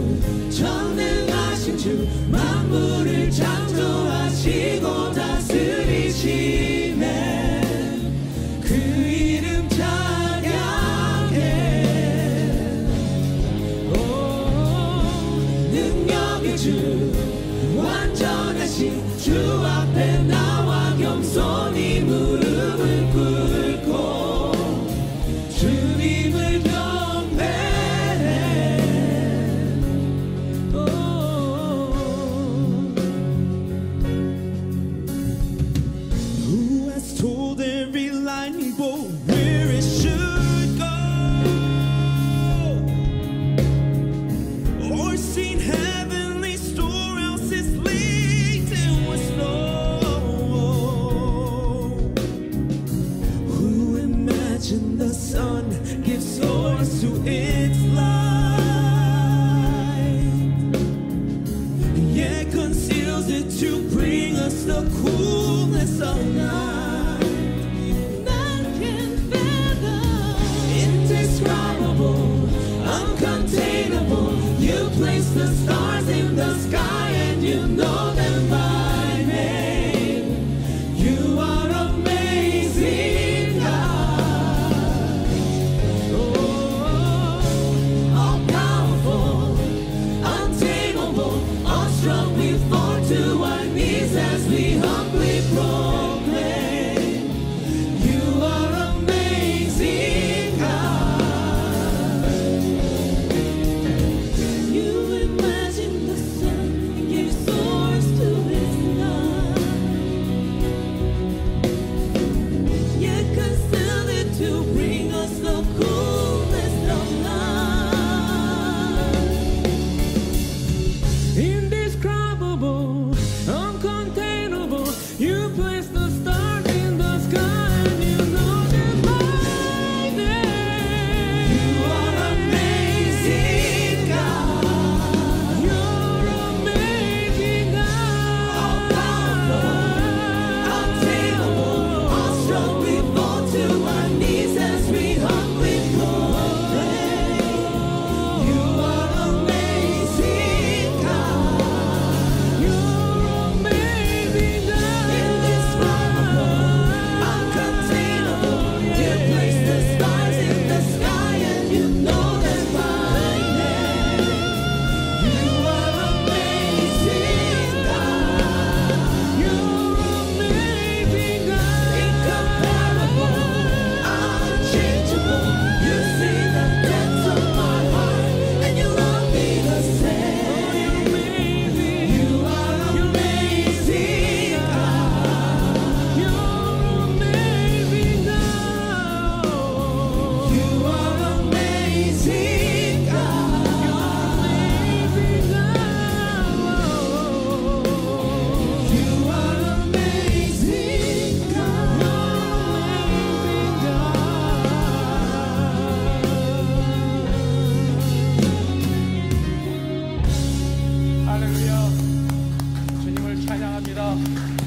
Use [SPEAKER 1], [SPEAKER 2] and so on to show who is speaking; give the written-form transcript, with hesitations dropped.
[SPEAKER 1] 전능하신 주 만물을 창조하시고 다스리시네. 그 이름 찬양해. 능력의 주 완전하신 주 앞에 나와 겸손히 무릎을 꿇고 주님을 경배해.
[SPEAKER 2] Who has told every lightning bolt where it should go, or seen heavenly storehouses laden with snow? Who imagined the sun gives source to its light, yet conceals it to bring us the coolness of night? None can fathom,
[SPEAKER 1] Indescribable, uncontainable, you place the stars in the sky and you know them by name. You are amazing, God. All powerful, untamable, awestruck, we fall to our knees as we humbly proclaim. You are amazing, God.
[SPEAKER 3] You imagine the sun gives source to its light, yet concealed it to bring us the coolness of night.
[SPEAKER 1] Indescribable, uncontainable, you place the stars in the sky and you know them by name. You are amazing, God. You're amazing, God. All powerful, untamable, awestruck, we fall to our knees as we humbly proclaim. You are amazing, God. You're amazing, God. Indescribable, uncontainable, you place the stars in the sky and you know them by name. You are amazing, God. You're amazing, God. Incomparable, unchangeable, you see the depths of my heart and you love me the same. You are amazing, God. You're amazing, God. You are amazing, God. You are amazing, God.
[SPEAKER 4] 할렐루야. 주님을 찬양합니다.